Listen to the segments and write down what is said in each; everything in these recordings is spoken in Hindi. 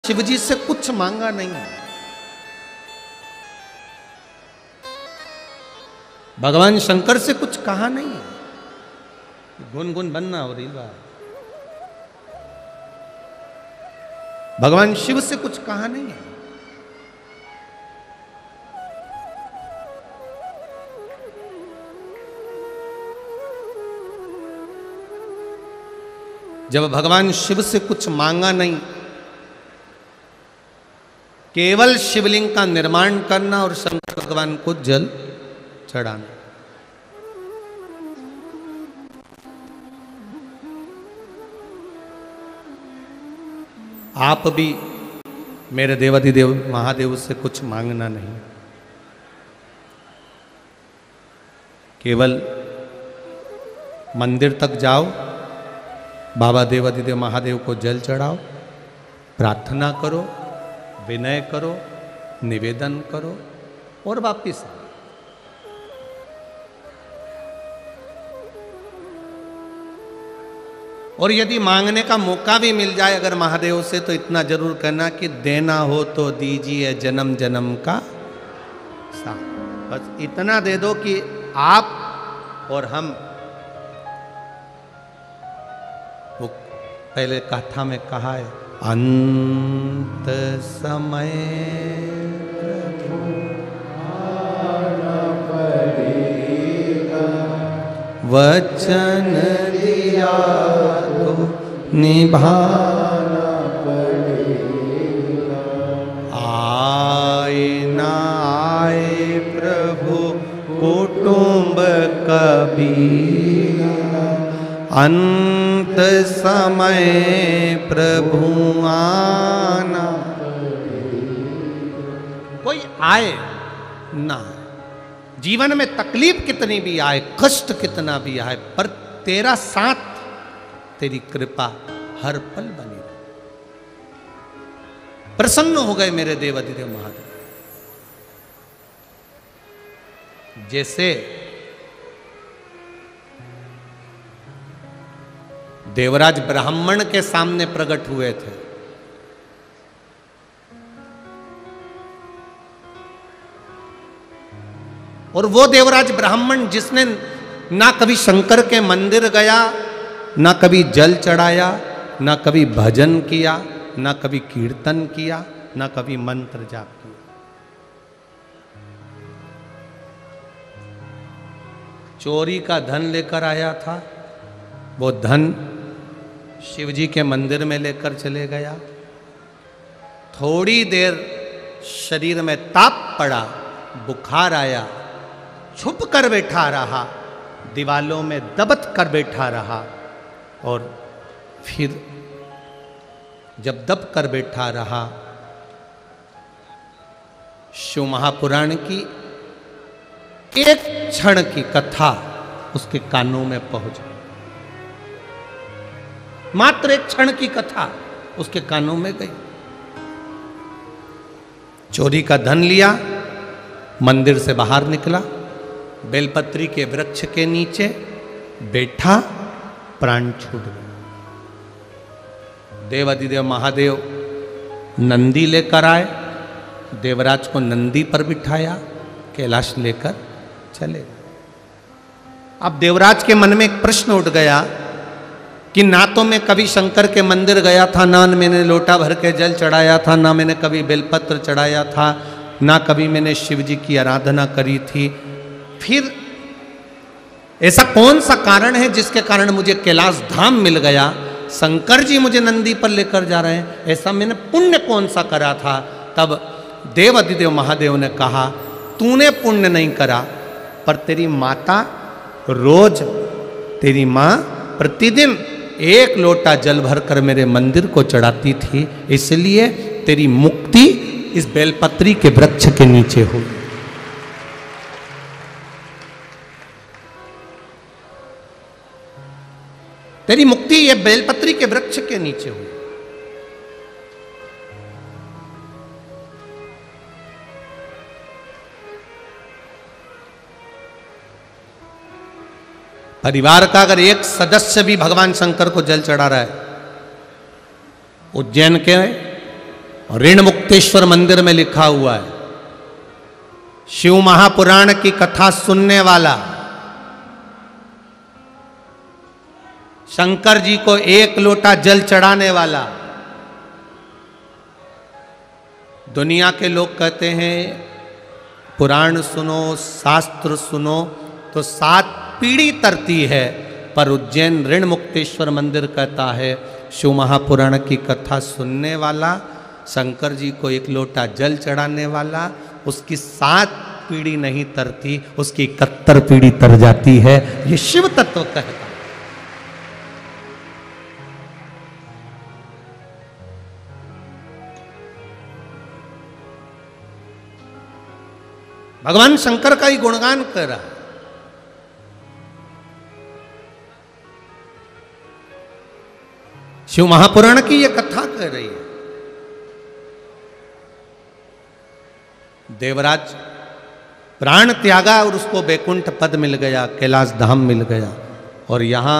शिवजी से कुछ मांगा नहीं है। भगवान शंकर से कुछ कहा नहीं है। गुनगुन बनना हो रही बात। भगवान शिव से कुछ कहा नहीं है। जब भगवान शिव से कुछ मांगा नहीं, केवल शिवलिंग का निर्माण करना और शंकर भगवान को जल चढ़ाना। आप भी मेरे देवाधिदेव महादेव से कुछ मांगना नहीं, केवल मंदिर तक जाओ, बाबा देवाधिदेव महादेव को जल चढ़ाओ, प्रार्थना करो, विनय करो, निवेदन करो और वापिस आओ। और यदि मांगने का मौका भी मिल जाए अगर महादेव से, तो इतना जरूर करना कि देना हो तो दीजिए जन्म जन्म का साथ। बस इतना दे दो कि आप और हम, वो पहले कथा में कहा है, अंत समय वचन दिया तो निभाना पड़ेगा। आए ना आए प्रभु कुटुंब कबीरा, अंत समय प्रभु आना। कोई आए ना आए, जीवन में तकलीफ कितनी भी आए, कष्ट कितना भी आए, पर तेरा साथ, तेरी कृपा हर पल बनी रहे। प्रसन्न हो गए मेरे देवाधिदेव महादेव। जैसे देवराज ब्राह्मण के सामने प्रकट हुए थे, और वो देवराज ब्राह्मण जिसने ना कभी शंकर के मंदिर गया, ना कभी जल चढ़ाया, ना कभी भजन किया, ना कभी कीर्तन किया, ना कभी मंत्र जाप किया, चोरी का धन लेकर आया था। वो धन शिवजी के मंदिर में लेकर चले गया। थोड़ी देर शरीर में ताप पड़ा, बुखार आया, छुप कर बैठा रहा, दीवालों में दबत कर बैठा रहा, और फिर जब दब कर बैठा रहा, शिव महापुराण की एक क्षण की कथा उसके कानों में पहुंच गई। मात्र एक क्षण की कथा उसके कानों में गई। चोरी का धन लिया, मंदिर से बाहर निकला, बेलपत्री के वृक्ष के नीचे बैठा, प्राण छूट गया। देवाधिदेव महादेव नंदी लेकर आए, देवराज को नंदी पर बिठाया, कैलाश लेकर चले गए। अब देवराज के मन में एक प्रश्न उठ गया कि ना तो मैं कभी शंकर के मंदिर गया था, ना मैंने लोटा भर के जल चढ़ाया था, ना मैंने कभी बेलपत्र चढ़ाया था, ना कभी मैंने शिव जी की आराधना करी थी। फिर ऐसा कौन सा कारण है जिसके कारण मुझे कैलाश धाम मिल गया, शंकर जी मुझे नंदी पर लेकर जा रहे हैं? ऐसा मैंने पुण्य कौन सा करा था? तब देवाधिदेव महादेव ने कहा, तूने पुण्य नहीं करा, पर तेरी माता रोज, तेरी माँ प्रतिदिन एक लोटा जल भरकर मेरे मंदिर को चढ़ाती थी, इसलिए तेरी मुक्ति इस बेलपत्री के वृक्ष के नीचे हुई। तेरी मुक्ति ये बेलपत्री के वृक्ष के नीचे हुई। परिवार का अगर एक सदस्य भी भगवान शंकर को जल चढ़ा रहा है, उज्जैन के ऋण मुक्तेश्वर मंदिर में लिखा हुआ है, शिव महापुराण की कथा सुनने वाला शंकर जी को 1 लोटा जल चढ़ाने वाला। दुनिया के लोग कहते हैं पुराण सुनो, शास्त्र सुनो तो 7 पीढ़ी तरती है, पर उज्जैन ऋण मुक्तेश्वर मंदिर कहता है शिव महापुराण की कथा सुनने वाला, शंकर जी को 1 लोटा जल चढ़ाने वाला, उसकी 7 पीढ़ी नहीं तरती, उसकी 71 पीढ़ी तर जाती है। ये शिव तत्व कहता है। भगवान शंकर का ही गुणगान कर रहा है। शिव महापुराण की यह कथा कर रही है। देवराज प्राण त्यागा और उसको बैकुंठ पद मिल गया, कैलाश धाम मिल गया, और यहां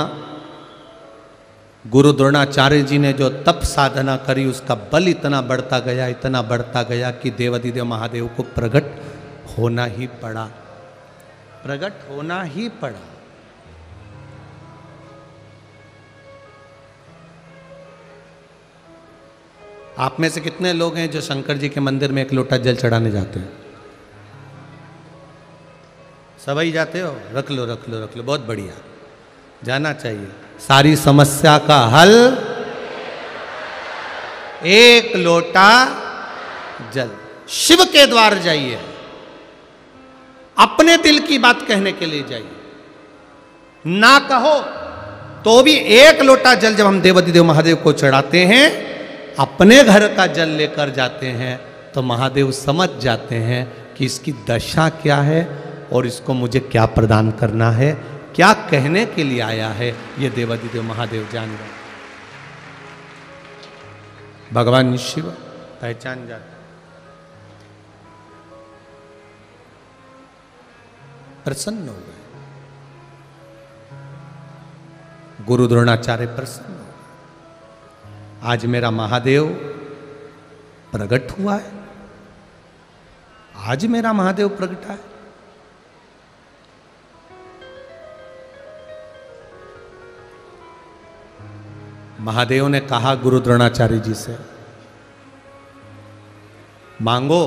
गुरु द्रोणाचार्य जी ने जो तप साधना करी उसका बल इतना बढ़ता गया, इतना बढ़ता गया कि देवाधिदेव महादेव को प्रकट होना ही पड़ा, प्रकट होना ही पड़ा। आप में से कितने लोग हैं जो शंकर जी के मंदिर में 1 लोटा जल चढ़ाने जाते हैं? सभी जाते हो? रख लो रख लो रख लो, बहुत बढ़िया, जाना चाहिए। सारी समस्या का हल 1 लोटा जल। शिव के द्वार जाइए, अपने दिल की बात कहने के लिए जाइए, ना कहो तो भी 1 लोटा जल जब हम देवाधिदेव महादेव को चढ़ाते हैं, अपने घर का जल लेकर जाते हैं, तो महादेव समझ जाते हैं कि इसकी दशा क्या है और इसको मुझे क्या प्रदान करना है, क्या कहने के लिए आया है, ये देवाधिदेव महादेव जान गए। भगवान शिव पहचान जाते, प्रसन्न हो गए। गुरु द्रोणाचार्य प्रसन्न हो गए, आज मेरा महादेव प्रकट हुआ है, आज मेरा महादेव प्रकटा है। महादेव ने कहा गुरु द्रोणाचार्य जी से, मांगो।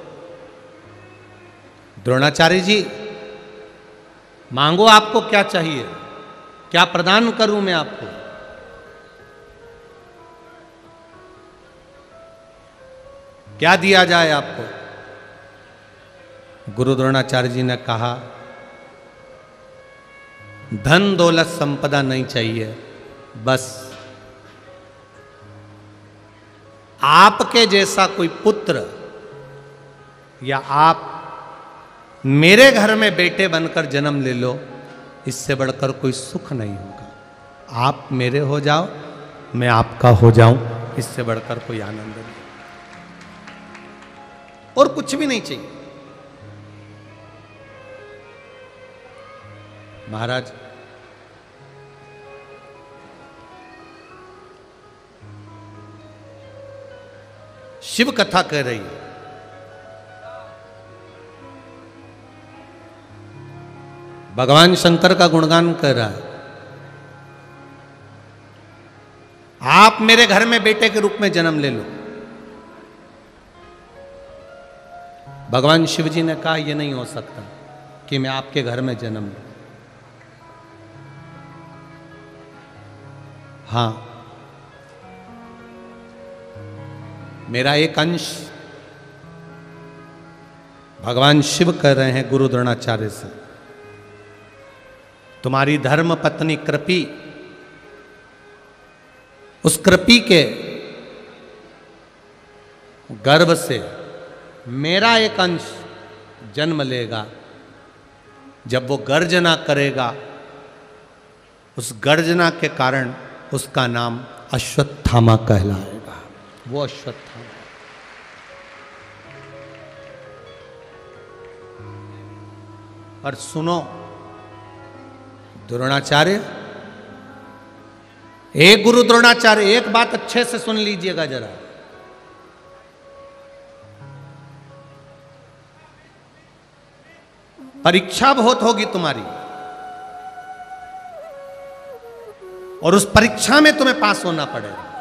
द्रोणाचार्य जी मांगो, आपको क्या चाहिए, क्या प्रदान करूं मैं आपको? क्या दिया जाए आपको? गुरु द्रोणाचार्य जी ने कहा, धन दौलत संपदा नहीं चाहिए, बस आपके जैसा कोई पुत्र या आप मेरे घर में बेटे बनकर जन्म ले लो, इससे बढ़कर कोई सुख नहीं होगा। आप मेरे हो जाओ, मैं आपका हो जाऊं, इससे बढ़कर कोई आनंद नहीं, और कुछ भी नहीं चाहिए। महाराज शिव कथा कह रही है, भगवान शंकर का गुणगान कर रहा है। आप मेरे घर में बेटे के रूप में जन्म ले लो। भगवान शिव जी ने कहा, यह नहीं हो सकता कि मैं आपके घर में जन्म लूं। हां, मेरा एक अंश, भगवान शिव कह रहे हैं गुरु द्रोणाचार्य से, तुम्हारी धर्म पत्नी कृपी, उस कृपी के गर्भ से मेरा एक अंश जन्म लेगा। जब वो गर्जना करेगा, उस गर्जना के कारण उसका नाम अश्वत्थामा कहलाएगा। वो अश्वत्थामा। और सुनो द्रोणाचार्य, एक गुरु द्रोणाचार्य, एक बात अच्छे से सुन लीजिएगा जरा। परीक्षा बहुत होगी तुम्हारी, और उस परीक्षा में तुम्हें पास होना पड़ेगा।